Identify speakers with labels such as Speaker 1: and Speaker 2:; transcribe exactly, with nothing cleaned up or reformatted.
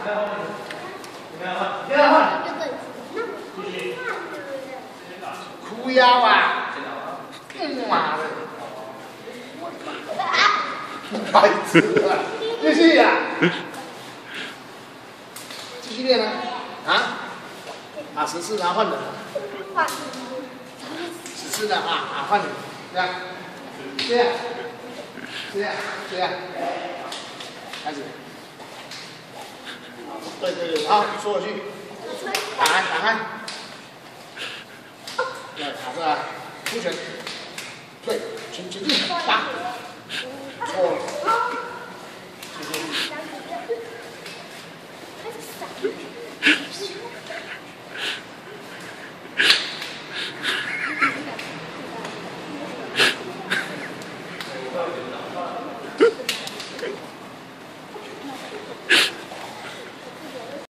Speaker 1: 哭腰啊！妈的！白痴啊！继续呀！继续练啊！啊？啊，十四，然后换人。十四的啊啊，换你，这样，这样，这样，这样，开始。对对对，好，说回去。打开，打开。对，打出来，出拳。对，前前进，打。错了。